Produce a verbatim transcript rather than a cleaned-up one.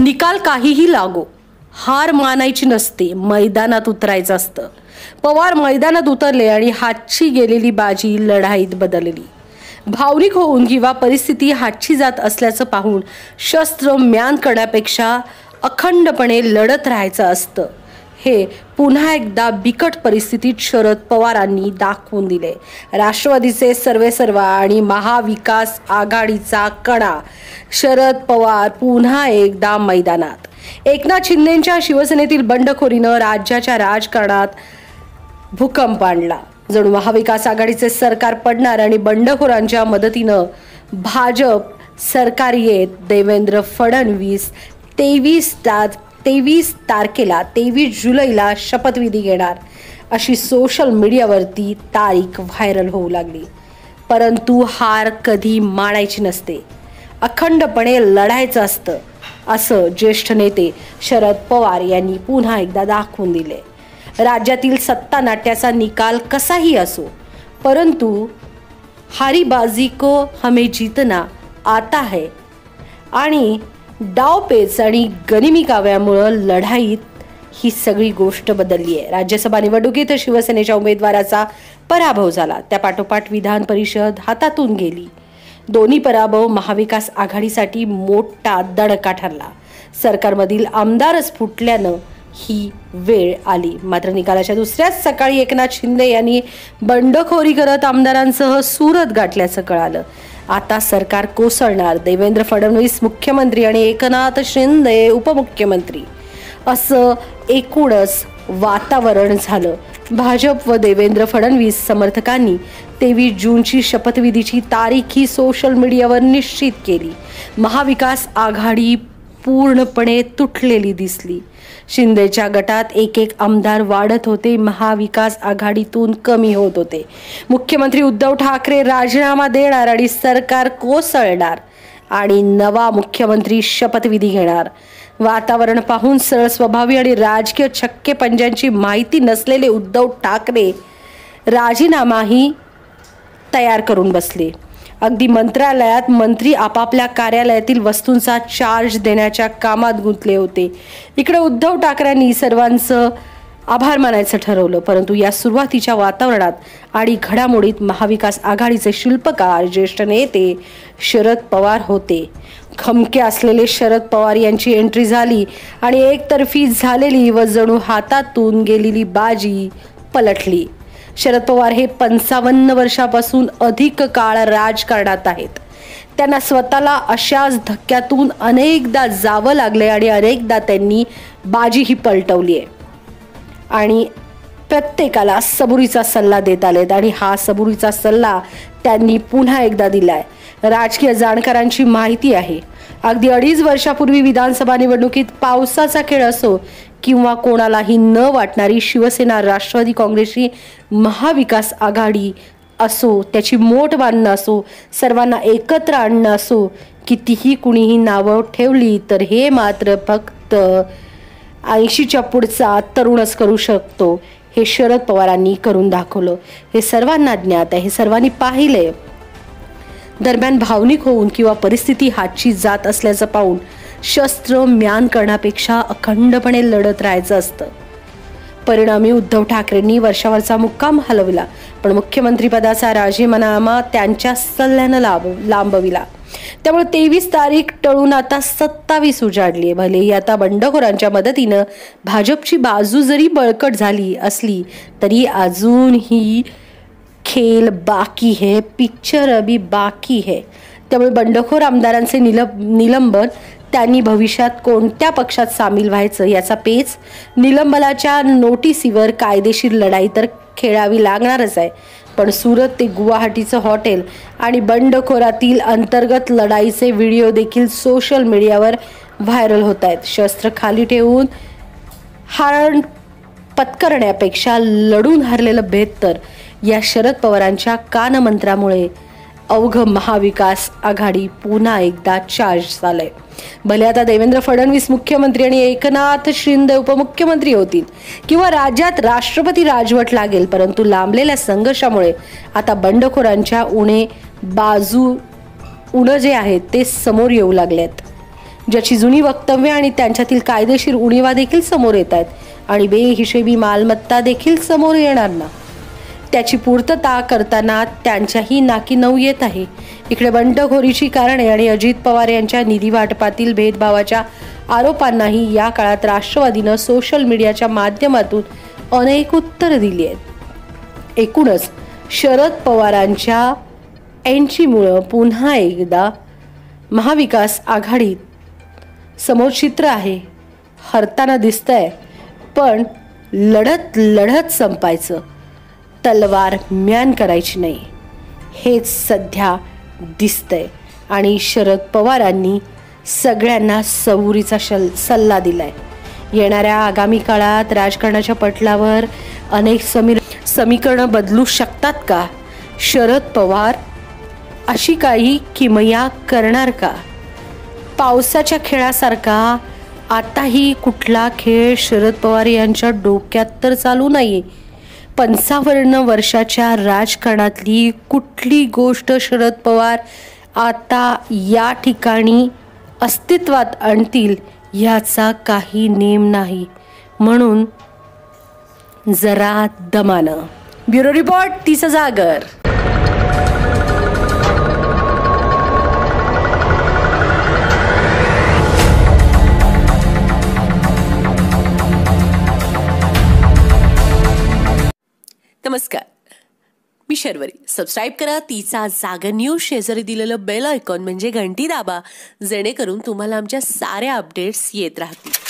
निकाल काहीही लागो, हार मानायची नसते, मैदानात उतरायचं असतं. पवार मैदानात उतरले आणि हातची गेलेली बाजी लढाईत बदलली. भावनिक होऊन किंवा परिस्थिती हातची जात असल्याचं पाहून शस्त्र म्यान करण्यापेक्षा अखंडपणे लढत राहायचं असतं, हे पुन्हा एकदा बिकट परिस्थितीत शरद पवारांनी दाखवून दिले. राष्ट्रवादीचे सर्वेसर्वा आणि महाविकास आघाडीचा कणा शरद पवार पुन्हा एकदा मैदानात. एकनाथ शिंदेंच्या शिवसेनेतील बंडखोरीनं राज्याच्या राजकारणात भूकंप आणला. जणू महाविकास आघाडीचे सरकार पडणार आणि बंडखोरांच्या मदतीनं भाजप सरकार येत देवेंद्र फडणवीस तेवीस तार तेवीस तारखेला तेवीस जुलैला शपथविधी घेणार अशी सोशल मीडियावरती तारीख व्हायरल होऊ लागली. परंतु हार कधी मानायची नसते, अखंडपणे लढायचं असतं, असं ज्येष्ठ नेते शरद पवार यांनी पुन्हा एकदा दाखवून दिले. राज्यातील सत्ता नाट्याचा निकाल कसाही असो, परंतु हारी बाजी को हमें जीतना आता है आणि डावपेच आणि गनिमी काव्यामुळं लढाईत ही सगळी गोष्ट बदलली आहे. राज्यसभा निवडणुकीत शिवसेनेच्या उमेदवाराचा पराभव झाला, त्या पाठोपाठ विधान परिषद हातातून गेली. दोन्ही पराभव महाविकास आघाडीसाठी मोठा दणका ठरला. सरकारमधील आमदारच फुटल्यानं ही वेळ आली. मात्र निकालाच्या दुसऱ्याच सकाळी एकनाथ शिंदे यांनी बंडखोरी करत आमदारांसह सुरत गाठल्याचं कळालं. आता सरकार कोसळणार, देवेंद्र फडणवीस मुख्यमंत्री आणि एकनाथ शिंदे उपमुख्यमंत्री असं एकूणच वातावरण झालं. भाजप व देवेंद्र फडणवीस समर्थकांनी तेवीस जूनची शपथविधीची तारीख ही सोशल मीडियावर निश्चित केली. महाविकास आघाडी पूर्णपणे तुटलेली दिसली. शिंदेच्या गटात एक एक आमदार वाढत होते, महाविकास आघाडीतून कमी होत होते. मुख्यमंत्री उद्धव ठाकरे राजीनामा देणार आणि सरकार कोसळणार आणि नवा मुख्यमंत्री शपथविधी घेणार. वातावरण पाहून सरळ स्वभावी आणि राजकीय छक्के पंजांची माहिती नसलेले उद्धव ठाकरे राजीनामाही तयार करून बसले. अगदी मंत्रालयात मंत्री आपापल्या कार्यालयातील वस्तूंचा चार्ज देण्याच्या कामात गुंतले होते. इकडे उद्धव ठाकरेंनी सर्वांचं आभार मानायचं ठरवलं. परंतु या सुरुवातीच्या वातावरणात आणि घडामोडीत महाविकास आघाडीचे शिल्पकार ज्येष्ठ नेते शरद पवार होते. खमके असलेले शरद पवार यांची एंट्री झाली आणि एकतर्फी झालेली व जणू हातातून गेलेली बाजी पलटली. शरद पवार हे पंचावन्न वर्षापासून अधिक काळ राजकारणात आहेत. त्यांना स्वतःला अशाच धक्क्यातून अनेकदा जावं लागले आणि अनेकदा त्यांनी बाजीही पलटवली आहे आणि प्रत्येकाला सबुरीचा सल्ला देत आलेत आणि हा सबुरीचा सल्ला त्यांनी पुन्हा एकदा दिलाय. राजकीय जाणकारांची माहिती आहे, अगदी अडीच वर्षापूर्वी विधानसभा निवडणुकीत पावसाचा खेळ असो किंवा कोणालाही न वाटणारी शिवसेना राष्ट्रवादी काँग्रेसची महाविकास आघाडी असो, त्याची मोठ बांधणं असो, सर्वांना एकत्र आणणं असो, कितीही कुणीही नावं ठेवली तर हे मात्र फक्त ऐंशीच्या पुढचा तरुणच करू शकतो. हे शरद पवारांनी करून दाखवलं. हे सर्वांना ज्ञात आहे, हे सर्वांनी पाहिलंय. दरम्यान भावनिक होऊन किंवा परिस्थिती हातची जात असल्याचं पाहून शस्त्र म्यान करण्यापेक्षा अखंडपणे लढत राहायचं असतं. परिणामी उद्धव ठाकरेंनी वर्षावरचा मुक्काम हलवला, पण मुख्यमंत्रीपदाचा राजीनामा त्यांच्या सल्ल्यानं लाभ लांबविला. त्यामुळे तेवीस तारीख टळून आता सत्तावीस उजाडली. भलेही आता बंडखोरांच्या मदतीनं भाजपची बाजू जरी बळकट झाली असली तरी अजूनही खेल बाकी है, पिक्चर अभी बाकी है. त्यामुळे बंडखोर आमदारांचे निल निलंबन त्यांनी भविष्यात कोणत्या पक्षात सामील व्हायचं याचा पेच, निलंबनाच्या नोटिसीवर कायदेशीर लढाई तर खेळावी लागणारच आहे. पण सुरत ते गुवाहाटीचं हॉटेल आणि बंडखोरातील अंतर्गत लढाईचे व्हिडिओ देखील सोशल मीडियावर व्हायरल होत आहेत. शस्त्र खाली ठेवून हार पत्करण्यापेक्षा लढून हरलेलं बेहत्तर या शरद पवारांच्या कानमंत्रामुळे अवघं महाविकास आघाडी पुन्हा एकदा चार्ज झालंय. भले आता देवेंद्र फडणवीस मुख्यमंत्री आणि एकनाथ शिंदे उपमुख्यमंत्री होतील किंवा राज्यात राष्ट्रपती राजवट लागेल, परंतु लांबलेल्या संघर्षामुळे आता बंडखोरांच्या उणे बाजू उणे जे आहेत ते समोर येऊ लागलेत. ज्याची जुनी वक्तव्य आणि त्यांच्यातील कायदेशीर उणीवा देखील समोर येत आहेत आणि बेहिशेबी मालमत्ता देखील समोर येणार ना, त्याची पूर्तता करताना त्यांच्याही नाकी नऊ येत आहे. इकडे बंडखोरीची कारणे आणि अजित पवार यांच्या निधी वाटपातील भेदभावाच्या आरोपांनाही या काळात राष्ट्रवादीनं सोशल मीडियाच्या माध्यमातून अनेक उत्तरं दिली आहेत. एकूणच शरद पवारांच्या एंट्रीमुळं पुन्हा एकदा महाविकास आघाडीत समोर चित्र आहे. हरताना दिसतंय, पण लढत लढत संपायचं, तलवार म्यान करायची नाही, हेच सध्या दिसतंय. आणि शरद पवारांनी सगळ्यांना सबुरीचा शल सल्ला दिलाय. येणाऱ्या आगामी काळात राजकारणाच्या पटलावर अनेक समी समीकरणं बदलू शकतात का? शरद पवार अशी काही किमया करणार का? पावसाच्या खेळासारखा आताही कुठला खेळ शरद पवार यांच्या डोक्यात तर चालू नाही. पंचावन्न वर्षाच्या राजकारणातली कुठली गोष्ट शरद पवार आता या ठिकाणी अस्तित्वात आणतील याचा काही नेम नाही. म्हणून जरा दमानं. ब्युरो रिपोर्ट, तीस जागर. नमस्कार, मी शर्वरी. सबस्क्राईब करा तिचा जागर न्यूज. शेजारी दिलेलं बेल आयकॉन म्हणजे घंटी दाबा, जेणेकरून तुम्हाला आमच्या साऱ्या अपडेट्स येत राहतील.